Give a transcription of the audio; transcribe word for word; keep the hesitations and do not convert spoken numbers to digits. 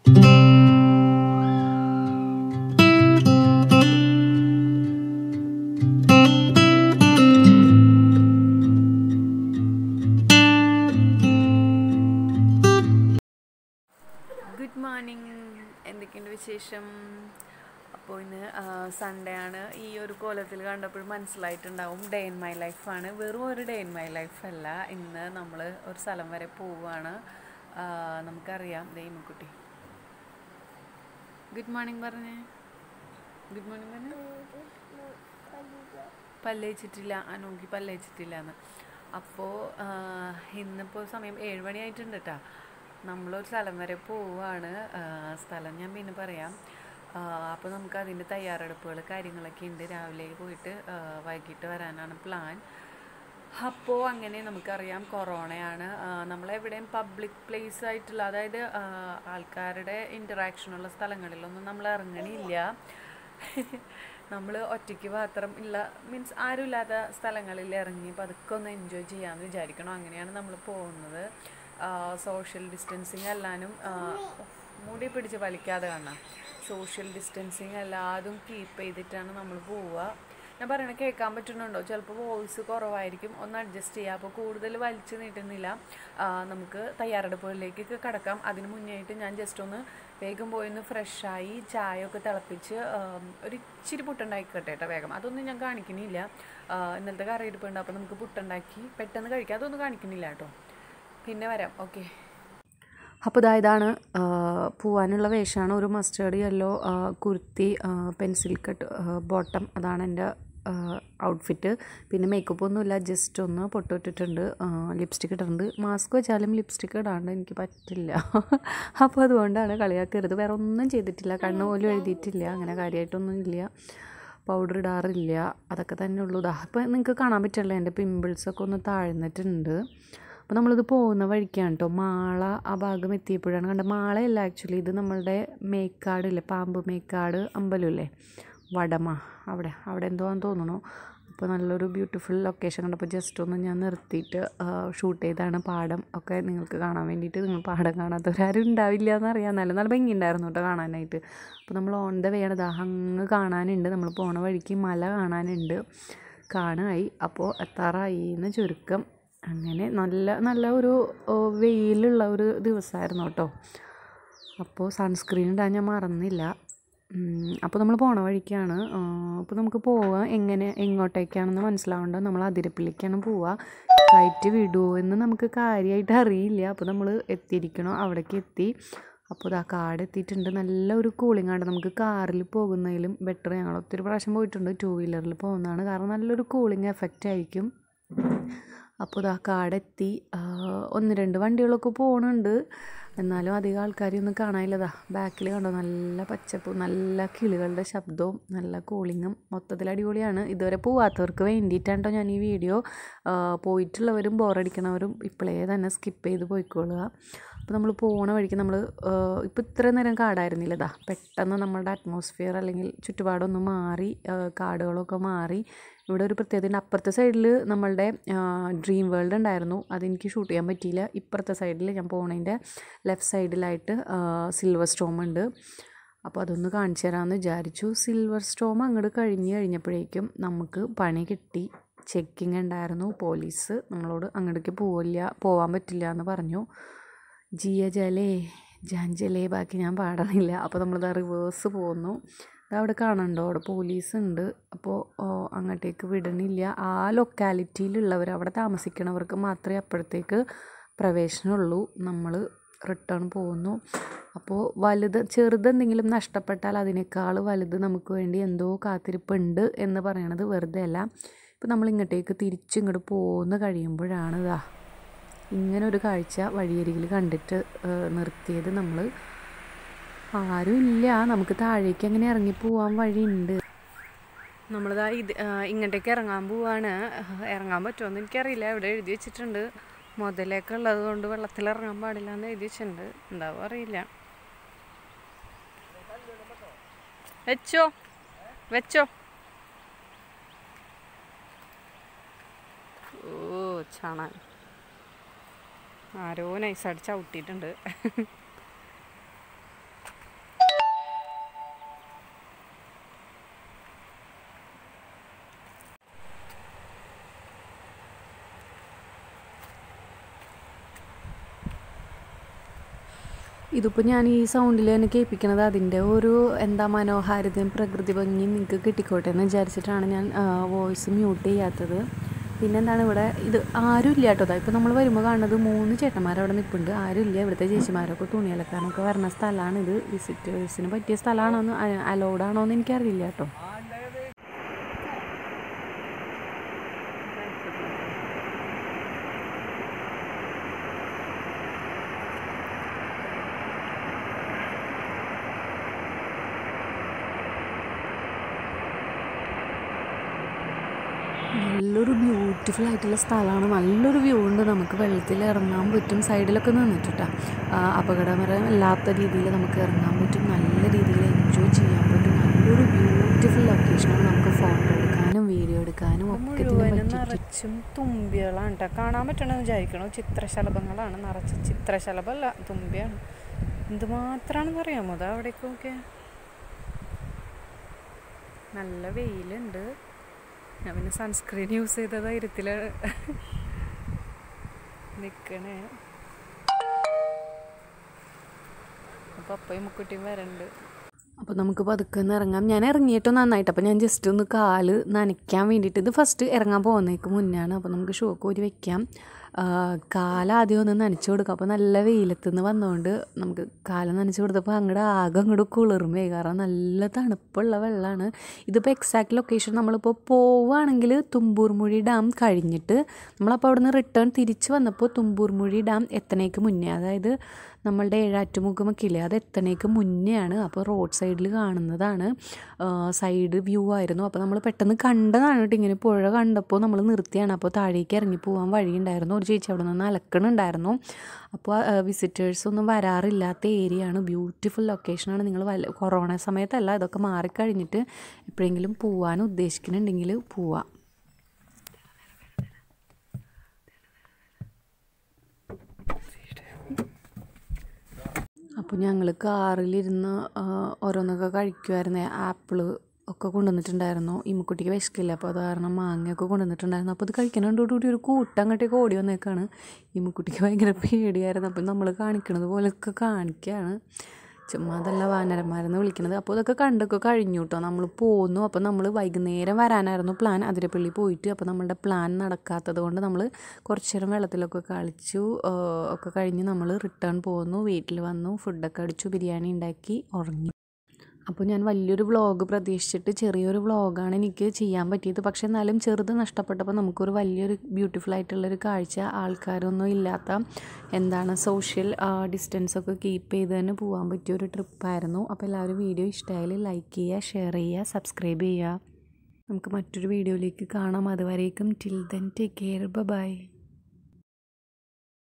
Good morning, എന്തൊക്കെയുണ്ട് വിശേഷം? അപ്പോൾ ഇന്ന് സൺഡേ ആണ്. ഈ ഒരു കോലത്തിൽ കണ്ടപ്പോൾ മനസ്സിലായിട്ടുണ്ടാവും ഡേ ഇൻ മൈ ലൈഫാണ്. വെറും ഒരു ഡേ ഇൻ മൈ ലൈഫല്ല. ഇന്ന് നമ്മൾ ഒരു സ്ഥലം വരെ പോവുകയാണ്. നമുക്കറിയാം ദൈവക്കുട്ടി ഗുഡ് മോർണിംഗ് പറഞ്ഞേ. ഗുഡ് മോർണിംഗ് പറഞ്ഞേ. പല്ലേച്ചിട്ടില്ല, അനോക്കി പല്ലേച്ചിട്ടില്ല എന്ന്. അപ്പോൾ ഇന്നിപ്പോൾ സമയം ഏഴ് മണി ആയിട്ടുണ്ട് കേട്ടോ. നമ്മളൊരു സ്ഥലം വരെ പോവുകയാണ്. സ്ഥലം ഞാൻ പിന്നെ പറയാം. അപ്പോൾ നമുക്ക് അതിൻ്റെ തയ്യാറെടുപ്പുകൾ കാര്യങ്ങളൊക്കെ ഉണ്ട്. രാവിലെ പോയിട്ട് വൈകിട്ട് വരാനാണ് പ്ലാൻ. അപ്പോൾ അങ്ങനെ നമുക്കറിയാം കൊറോണയാണ്. നമ്മളെവിടെയും പബ്ലിക് പ്ലേസ് ആയിട്ടുള്ള, അതായത് ആൾക്കാരുടെ ഇൻറ്ററാക്ഷനുള്ള സ്ഥലങ്ങളിലൊന്നും നമ്മൾ ഇറങ്ങണില്ല. നമ്മൾ ഒറ്റയ്ക്ക് മാത്രം ഇല്ല, മീൻസ് ആരുമില്ലാത്ത സ്ഥലങ്ങളിൽ ഇറങ്ങി പതുക്കെ ഒന്ന് എൻജോയ് ചെയ്യാമെന്ന് വിചാരിക്കണം. അങ്ങനെയാണ് നമ്മൾ പോകുന്നത്. സോഷ്യൽ ഡിസ്റ്റൻസിങ് എല്ലാനും മൂടി പിടിച്ച് വലിക്കാതെ കാണാം. സോഷ്യൽ ഡിസ്റ്റൻസിങ് എല്ലാതും കീപ്പ് ചെയ്തിട്ടാണ് നമ്മൾ പോവുക. ഞാൻ പറയണത് കേൾക്കാൻ പറ്റുന്നുണ്ടോ? ചിലപ്പോൾ വോയിസ് കുറവായിരിക്കും, ഒന്ന് അഡ്ജസ്റ്റ് ചെയ്യുക. അപ്പോൾ കൂടുതൽ വലിച്ചു നീട്ടുന്നില്ല, നമുക്ക് തയ്യാറെടുപ്പുകളിലേക്ക് കിടക്കാം. അതിന് മുന്നേയായിട്ട് ഞാൻ ജസ്റ്റ് ഒന്ന് വേഗം പോയി ഒന്ന് ഫ്രഷായി ചായ ഒക്കെ തിളപ്പിച്ച് ഒരു ഇച്ചിരി പുട്ടുണ്ടാക്കിക്കട്ടെ കേട്ടോ വേഗം. അതൊന്നും ഞാൻ കാണിക്കുന്നില്ല. ഇന്നലത്തെ കറിയിരിപ്പുണ്ട്, അപ്പോൾ നമുക്ക് പുട്ടുണ്ടാക്കി പെട്ടെന്ന് കഴിക്കാം. അതൊന്നും കാണിക്കുന്നില്ല കേട്ടോ, പിന്നെ വരാം. ഓക്കെ. അപ്പോൾ ഇതാ ഇതാണ് പോവാനുള്ള വേഷമാണ്. ഒരു mustard yellow kurti, pencil cut bottom, അതാണ് എൻ്റെ ഔട്ട്ഫിറ്റ്. പിന്നെ മേക്കപ്പ് ഒന്നുമില്ല, ജസ്റ്റ് ഒന്ന് പൊട്ടിട്ടിട്ടുണ്ട്, ലിപ്സ്റ്റിക്ക് ഇട്ടിട്ടുണ്ട്. മാസ്ക് വെച്ചാലും ലിപ്സ്റ്റിക്ക് ഇടാണ്ട് എനിക്ക് പറ്റില്ല. അപ്പോൾ അതുകൊണ്ടാണ് കളിയാക്കരുത്. വേറെ ഒന്നും ചെയ്തിട്ടില്ല, കണ്ണ് പോലും എഴുതിയിട്ടില്ല, അങ്ങനെ കാര്യമായിട്ടൊന്നും ഇല്ല. പൗഡർ ഇടാറില്ല, അതൊക്കെ തന്നെ ഉള്ളൂ. ഇതാ അപ്പോൾ നിങ്ങൾക്ക് കാണാൻ പറ്റില്ല, എൻ്റെ പിമ്പിൾസൊക്കെ ഒന്ന് താഴ്ന്നിട്ടുണ്ട്. അപ്പോൾ നമ്മളിത് പോകുന്ന വഴിക്കാണ് കേട്ടോ. മാള ആ ഭാഗം എത്തിയപ്പോഴാണ് കണ്ടത്. മാളയല്ല ആക്ച്വലി, ഇത് നമ്മളുടെ മേക്കാടില്ലേ, പാമ്പ് മേക്കാട് അമ്പലമില്ലേ, വടമ, അവിടെ അവിടെ എന്തോ ആണെന്ന് തോന്നുന്നു. അപ്പോൾ നല്ലൊരു ബ്യൂട്ടിഫുൾ ലൊക്കേഷൻ കണ്ടപ്പോൾ ജസ്റ്റ് ഒന്ന് ഞാൻ നിർത്തിയിട്ട് ഷൂട്ട് ചെയ്താണ്. പാടം ഒക്കെ നിങ്ങൾക്ക് കാണാൻ വേണ്ടിയിട്ട്. നിങ്ങൾ പാടം കാണാത്തവരാരും ഉണ്ടാവില്ല എന്നറിയാം, നല്ല നല്ല ഭംഗി ഉണ്ടായിരുന്നു കേട്ടോ കാണാനായിട്ട്. അപ്പോൾ നമ്മൾ ഓൺ ദ വേ ആണ്. ദാ അങ്ങ് കാണാനുണ്ട്, നമ്മൾ പോണ വഴിക്ക് മല കാണാനുണ്ട്. കാണായി, അപ്പോൾ എത്താറായി എന്ന് ചുരുക്കം. അങ്ങനെ നല്ല നല്ല ഒരു വെയിലുള്ള ഒരു ദിവസമായിരുന്നു കേട്ടോ. അപ്പോൾ സൺസ്ക്രീൻ ഇടാൻ ഞാൻ മറന്നില്ല. അപ്പോൾ നമ്മൾ പോണ വഴിക്കാണ്. അപ്പോൾ നമുക്ക് പോവുക എങ്ങനെ എങ്ങോട്ടേക്കാണെന്ന് മനസ്സിലാവേണ്ടത്. നമ്മൾ അതിരപ്പള്ളിക്കാണ് പോവുക. ഫ്ലൈറ്റ് വിടുമോ എന്ന് നമുക്ക് കാര്യമായിട്ട് അറിയില്ല. അപ്പോൾ നമ്മൾ എത്തിയിരിക്കണം, അവിടേക്ക് എത്തി. അപ്പോൾ ഇതാ കാട് എത്തിയിട്ടുണ്ട്. നല്ല ഒരു കൂളിംഗ് ആണ്. നമുക്ക് കാറിൽ പോകുന്നതിലും ബെറ്റർ. ഞങ്ങൾ ഒത്തിരി പ്രാവശ്യം പോയിട്ടുണ്ട്, ടു വീലറിൽ പോകുന്നതാണ്, കാരണം നല്ലൊരു കൂളിംഗ് എഫക്റ്റ് ആയിരിക്കും. അപ്പോൾ ഇതാ കാടെത്തി. ഒന്ന് രണ്ട് വണ്ടികളൊക്കെ പോകുന്നുണ്ട്, എന്നാലും അധികം ആൾക്കാരെയൊന്നും കാണാനില്ലതാ. ബാക്കിൽ കണ്ടോ, നല്ല പച്ചപ്പ്, നല്ല കിളികളുടെ ശബ്ദവും നല്ല കൂളിങ്ങും, മൊത്തത്തിൽ അടിപൊളിയാണ്. ഇതുവരെ പോവാത്തവർക്ക് വേണ്ടിയിട്ടാണ് കേട്ടോ ഞാൻ ഈ വീഡിയോ. പോയിട്ടുള്ളവരും ബോറടിക്കണവരും ഇപ്പോഴേ തന്നെ സ്കിപ്പ് ചെയ്ത് പോയിക്കൊള്ളുക. അപ്പോൾ നമ്മൾ പോണ വഴിക്ക് നമ്മൾ ഇപ്പോൾ ഇത്ര നേരം കാടായിരുന്നില്ലതാ, പെട്ടെന്ന് നമ്മളുടെ അറ്റ്മോസ്ഫിയർ അല്ലെങ്കിൽ ചുറ്റുപാടൊന്ന് മാറി, കാടുകളൊക്കെ മാറി. ഇവിടെ ഒരു പ്രത്യേകത, അപ്പുറത്തെ സൈഡിൽ നമ്മളുടെ ഡ്രീം വേൾഡ് ഉണ്ടായിരുന്നു, അതെനിക്ക് ഷൂട്ട് ചെയ്യാൻ പറ്റിയില്ല. ഇപ്പുറത്തെ സൈഡിൽ ഞാൻ പോണതിൻ്റെ ലെഫ്റ്റ് സൈഡിലായിട്ട് സിൽവർ സ്റ്റോം ഉണ്ട്. അപ്പോൾ അതൊന്ന് കാണിച്ചു തരാമെന്ന് വിചാരിച്ചു. സിൽവർ സ്റ്റോം അങ്ങോട്ട് കഴിഞ്ഞ് കഴിഞ്ഞപ്പോഴേക്കും നമുക്ക് പണി കിട്ടി. ചെക്കിങ് ഉണ്ടായിരുന്നു, പോലീസ് നമ്മളോട് അങ്ങോട്ടേക്ക് പോവില്ല, പോകാൻ പറ്റില്ല എന്ന് പറഞ്ഞു. ജിയ ജലേ ജാഞ്ചലേ, ബാക്കി ഞാൻ പാടണില്ല. അപ്പോൾ നമ്മളിത് റിവേഴ്സ് പോകുന്നു. അവിടെ കാണണ്ടോ, അവിടെ പോലീസ് ഉണ്ട്. അപ്പോൾ അങ്ങോട്ടേക്ക് വിടണില്ല. ആ ലൊക്കാലിറ്റിയിലുള്ളവർ, അവിടെ താമസിക്കണവർക്ക് മാത്രമേ അപ്പോഴത്തേക്ക് പ്രവേശനമുള്ളൂ. നമ്മൾ റിട്ടേൺ പോകുന്നു. അപ്പോൾ വലുത് ചെറുതെന്തെങ്കിലും നഷ്ടപ്പെട്ടാൽ അതിനേക്കാൾ വലുത് നമുക്ക് വേണ്ടി എന്തോ കാത്തിരിപ്പുണ്ട് എന്ന് പറയണത് വെറുതെ അല്ല. ഇപ്പോൾ നമ്മൾ ഇങ്ങോട്ടേക്ക് തിരിച്ചിങ്ങോട്ട് പോകുന്ന കഴിയുമ്പോഴാണ് ഇതാ ഇങ്ങനെ ഒരു കാഴ്ച വഴിയരികിൽ കണ്ടിട്ട് നിർത്തിയത്. നമ്മൾ ആരും ഇല്ല, നമുക്ക് താഴേക്ക് അങ്ങനെ ഇറങ്ങി പോകാൻ വഴിയുണ്ട്. നമ്മളിതാ ഇത് ഇങ്ങോട്ടേക്ക് ഇറങ്ങാൻ പോവാണ്. ഇറങ്ങാൻ പറ്റുമോയെന്ന് എനിക്കറിയില്ല, ഇവിടെ എഴുതി വെച്ചിട്ടുണ്ട് മുതലൊക്കെ ഉള്ളത് കൊണ്ട് വെള്ളത്തിൽ ഇറങ്ങാൻ പാടില്ല എന്ന് എഴുതി വെച്ചിട്ടുണ്ട്. എന്താവും അറിയില്ല. വെച്ചോ വെച്ചോ ഓ ചാണാൻ ആരോ നൈസായിട്ട് ചവിട്ടിയിട്ടുണ്ട്. ഇതിപ്പോൾ ഞാൻ ഈ സൗണ്ടിൽ തന്നെ കേൾപ്പിക്കണത് അതിൻ്റെ ഒരു എന്താ മനോഹാരിതയും പ്രകൃതി ഭംഗിയും നിങ്ങൾക്ക് കിട്ടിക്കോട്ടെ എന്ന് വിചാരിച്ചിട്ടാണ് ഞാൻ വോയിസ് മ്യൂട്ട് ചെയ്യാത്തത്. പിന്നെന്താണ് ഇവിടെ ഇത് ആരും ഇല്ല കേട്ടോ. ഇപ്പോൾ നമ്മൾ വരുമ്പോൾ കാണുന്നത് മൂന്ന് ചേട്ടന്മാർ അവിടെ നിൽപ്പുണ്ട്. ആരും ഇല്ല. ഇവിടുത്തെ ചേച്ചിമാരൊക്കെ തുണി അലക്കാനൊക്കെ വരുന്ന സ്ഥലമാണ്. ഇത് വിസിറ്റേഴ്സിന് പറ്റിയ സ്ഥലമാണോ എന്ന് അലൗഡ് ആണോ എന്ന് എനിക്കറിയില്ല കേട്ടോ. നല്ലൊരു ബ്യൂട്ടിഫുൾ ആയിട്ടുള്ള സ്ഥലമാണ്. നല്ലൊരു വ്യൂ ഉണ്ട്. നമുക്ക് വെള്ളത്തിൽ ഇറങ്ങാൻ പറ്റും. സൈഡിലൊക്കെ നിന്നിട്ടാ അപകടകരമല്ലാത്ത രീതിയിൽ നമുക്ക് ഇറങ്ങാൻ പറ്റും. നല്ല രീതിയിൽ എൻജോയ് ചെയ്യാൻ പറ്റും. നല്ലൊരു ബ്യൂട്ടിഫുൾ ലൊക്കേഷനാണ്. നമുക്ക് ഫോട്ടോ എടുക്കാനും വീഡിയോ എടുക്കാനും ഒക്കെ നിറച്ചും തുമ്പികളാണ് കേട്ടോ കാണാൻ പറ്റണമെന്ന് വിചാരിക്കണോ. ചിത്രശലഭങ്ങളാണ് നിറച്ച്. ചിത്രശലഭമല്ല, തുമ്പിയാണ്. എന്തുമാത്രമാണെന്ന് അറിയാമോ അതാ അവിടേക്കൊക്കെ. നല്ല വെയിലുണ്ട്. ഞാൻ പിന്നെ സൺസ്ക്രീൻ യൂസ് ചെയ്ത ധൈര്യത്തിൽ നിൽക്കണേ. അപ്പോൾ അപ്പയും മുക്കുട്ടിയും വരണ്ട്. അപ്പോൾ നമുക്ക് പതുക്കെ ഒന്ന് ഇറങ്ങാം. ഞാൻ ഇറങ്ങിയിട്ടോ നന്നായിട്ട്. അപ്പോൾ ഞാൻ ജസ്റ്റ് ഒന്ന് കാല് നനയ്ക്കാൻ വേണ്ടിയിട്ട്, ഇത് ഫസ്റ്റ് ഇറങ്ങാൻ പോകുന്നേക്ക് മുന്നാണ്. അപ്പോൾ നമുക്ക് ഷൂ കോരി വെക്കാം. കാലാദ്യം ഒന്ന് നനച്ച് കൊടുക്കാം. അപ്പോൾ നല്ല വെയിലത്തുനിന്ന് വന്നുകൊണ്ട് നമുക്ക് കാല് നനച്ച് കൊടുത്തപ്പോൾ അങ്ങോട്ട് ആകെ അങ്ങോട്ട് കുളിർമേ. കാരണം നല്ല തണുപ്പുള്ള വെള്ളമാണ്. ഇതിപ്പോൾ എക്സാക്ട് ലൊക്കേഷൻ നമ്മളിപ്പോൾ പോവുകയാണെങ്കിൽ തുമ്പൂർമുഴി ഡാം കഴിഞ്ഞിട്ട് നമ്മളപ്പോൾ അവിടെ നിന്ന് റിട്ടേൺ തിരിച്ച് വന്നപ്പോൾ തുമ്പൂർമുഴി ഡാം എത്തണേക്ക് മുന്നേ, അതായത് നമ്മളുടെ ഏഴാറ്റുമുഖമൊക്കെ ഇല്ലേ, അത് എത്തണേക്ക് മുന്നെയാണ്. അപ്പോൾ റോഡ് സൈഡിൽ കാണുന്നതാണ്. സൈഡ് വ്യൂ ആയിരുന്നു. അപ്പോൾ നമ്മൾ പെട്ടെന്ന് കണ്ടതാണ് കേട്ടോ. ഇങ്ങനെ പുഴ കണ്ടപ്പോൾ നമ്മൾ നിർത്തിയാണ്. അപ്പോൾ താഴേക്ക് ഇറങ്ങി പോകാൻ വഴിയുണ്ടായിരുന്നു. ഒരു ചേച്ചി അവിടെ നിന്ന് അലക്കണുണ്ടായിരുന്നു. അപ്പോൾ വിസിറ്റേഴ്സൊന്നും വരാറില്ലാത്ത ഏരിയയാണ്. ബ്യൂട്ടിഫുൾ ലൊക്കേഷനാണ്. നിങ്ങൾ വല്ല കൊറോണ സമയത്തല്ല, ഇതൊക്കെ മാറിക്കഴിഞ്ഞിട്ട് എപ്പോഴെങ്കിലും പോകാൻ ഉദ്ദേശിക്കുന്നുണ്ടെങ്കിൽ പോവാം. അപ്പോൾ ഞങ്ങൾ കാറിലിരുന്ന് ഓരോന്നൊക്കെ കഴിക്കുമായിരുന്നേ. ആപ്പിള് ഒക്കെ കൊണ്ടുവന്നിട്ടുണ്ടായിരുന്നു. ഇമ്മക്കുട്ടിക്ക് വിശക്കില്ല, അപ്പോൾ അത് കാരണം മാങ്ങയൊക്കെ കൊണ്ടുവന്നിട്ടുണ്ടായിരുന്നു. അപ്പോൾ അത് കഴിക്കാനോടുകൂടി ഒരു കൂട്ടം അങ്ങോട്ടേക്ക് ഓടി വന്നേക്കാണ്. ഇമ്മക്കുട്ടിക്ക് ഭയങ്കര പേടിയായിരുന്നു. അപ്പോൾ നമ്മൾ കാണിക്കണത് പോലെയൊക്കെ കാണിക്കുകയാണ്. ചുമ്മാ അതല്ല വാനരന്മാരെന്ന് വിളിക്കുന്നത്. അപ്പോൾ ഇതൊക്കെ കണ്ടൊക്കെ കഴിഞ്ഞു കേട്ടോ. നമ്മൾ പോന്നു. അപ്പോൾ നമ്മൾ വൈകുന്നേരം വരാനായിരുന്നു പ്ലാൻ, അതിരപ്പള്ളി പോയിട്ട്. അപ്പോൾ നമ്മളുടെ പ്ലാൻ നടക്കാത്തത് കൊണ്ട് നമ്മൾ കുറച്ച് നേരം വെള്ളത്തിലൊക്കെ കളിച്ചു ഒക്കെ കഴിഞ്ഞ് നമ്മൾ റിട്ടേൺ പോന്നു. വീട്ടിൽ വന്നു, ഫുഡൊക്കെ അടിച്ചു, ബിരിയാണി ഉണ്ടാക്കി, ഉറങ്ങി. അപ്പോൾ ഞാൻ വലിയൊരു വ്ളോഗ് പ്രതീക്ഷിച്ചിട്ട് ചെറിയൊരു വ്ളോഗാണ് എനിക്ക് ചെയ്യാൻ പറ്റിയത്. പക്ഷേ എന്നാലും ചെറുത് നഷ്ടപ്പെട്ടപ്പോൾ നമുക്കൊരു വലിയൊരു ബ്യൂട്ടിഫുൾ ആയിട്ടുള്ളൊരു കാഴ്ച, ആൾക്കാരൊന്നും ഇല്ലാത്ത എന്താണ് സോഷ്യൽ ഡിസ്റ്റൻസൊക്കെ കീപ്പ് ചെയ്ത് തന്നെ പോകാൻ പറ്റിയൊരു ട്രിപ്പായിരുന്നു. അപ്പോൾ എല്ലാവരും വീഡിയോ ഇഷ്ടമായാലും ലൈക്ക് ചെയ്യുക, ഷെയർ ചെയ്യുക, സബ്സ്ക്രൈബ് ചെയ്യുക. നമുക്ക് മറ്റൊരു വീഡിയോയിലേക്ക് കാണാം. അതുവരേക്കും till then take care, by.